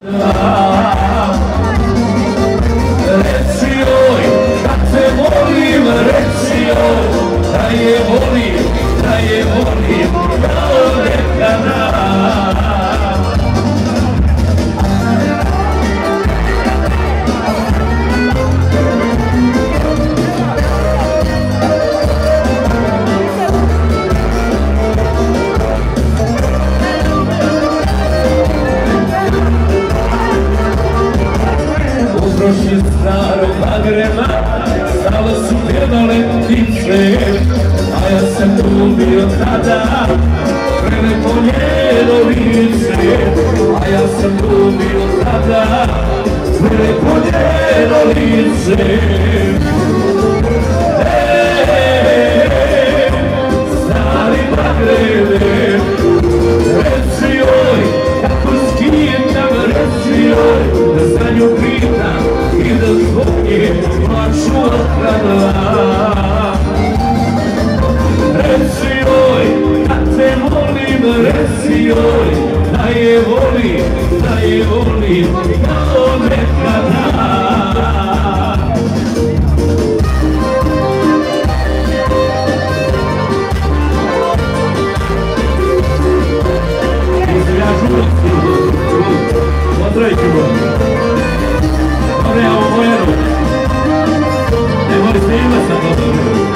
Reci joj, kad te volim, reci joj, da je volim, kao nekada. Prošli starog bagrema, stalo su pjevale ptice, a ja sam tu bio tada, prelepo njeno lice. A ja sam tu bio tada, prelepo njeno lice. Stari bagreme, reci joj, kako skijekam, reci joj, da za nju pitam i da zbog nje plaču otkada. Reci joj, da te volim, reci joj, da je volim, kao nekada. Pozdravite go. Dobre, ja ovo Bojanu. Ne mori se ima sad dobro.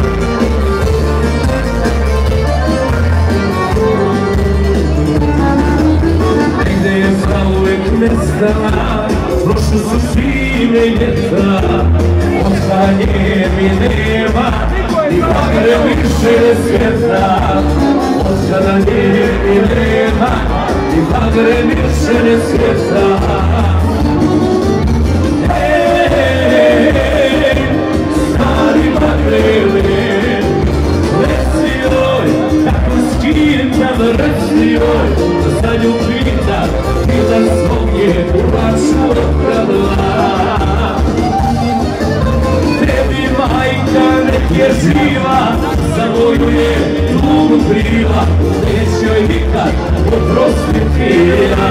Negde je zauvek nestala, prošle su zime i ljeta, osta nje mi nema, i bagre više ne svijeta. Otkada nje mi nema, i bagre više ne svijeta. Stari bagreme, reci joj, kako skijekam, reci joj, da za nju pitam i da zbog nje plaču otkada. Tebi majka nek je živa, za moju je tugu kriva, neće joj nikad oprostiti ja.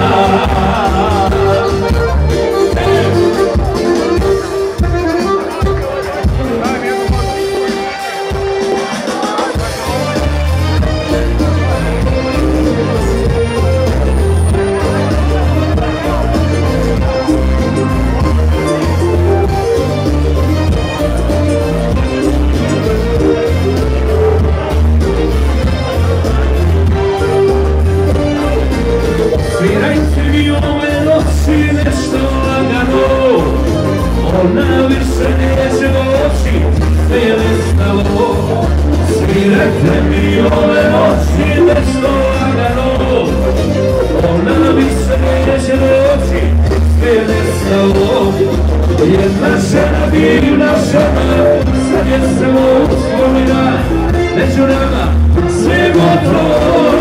Svirajte mi ove noći nešto lagano, ona više neće doći, sve je nestalo. Svirajte mi ove noći nešto lagano, ona više neće doći, sve je nestalo. Jedna žena, divna žena, sad je samo uspomina, među nama sve gotovo.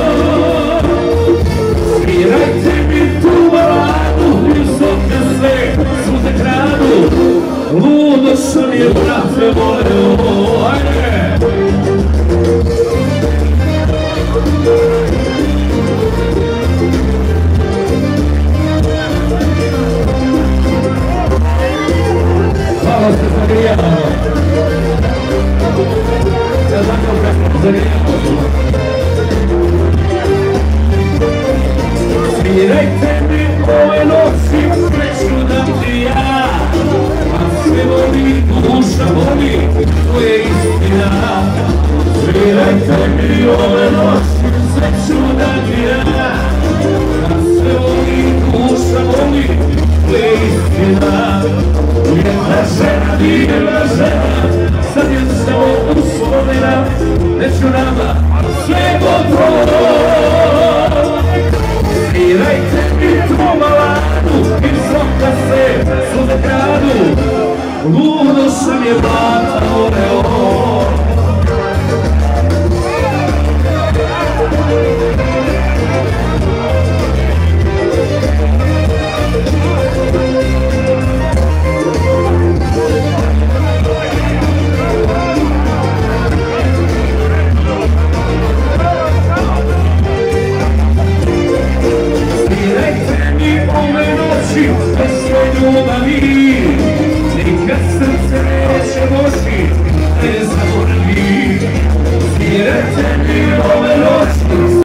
Svirajte mi tu baladu, visoke sve suze kradu, ludo sam je brate voleo, ajde! Hvala ste zagrijano. Ja znam kako zagrijano. Svirajte mi ove noći, sreću dam ti ja, a sve voli, duša voli, to je istina. Svirajte mi ove noći, sreću dam ti ja, a sve voli, duša voli, to je istina. Jedna žena, divna žena, sad je samo uspomena, među nama sve gotovo. Svirajte mi tu baladu, visoka se suze kradu, ludo sam je brata voleo. Svirajte mi ove noći, riječi, bez sve ljubavi,